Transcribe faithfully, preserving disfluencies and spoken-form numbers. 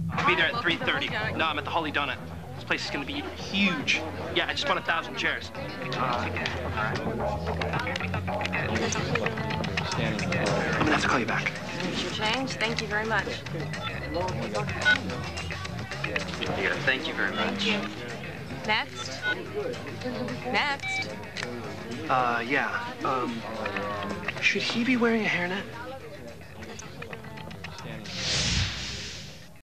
I'll be there at three thirty. No, I'm at the Holy Donut. This place is gonna be huge. Yeah, I just want a thousand chairs. Uh, I'm gonna have to call you back. Here's your change. Thank you very much. Here, thank you very much. Thank you. Next. Next. Uh, yeah. Um, should he be wearing a hairnet?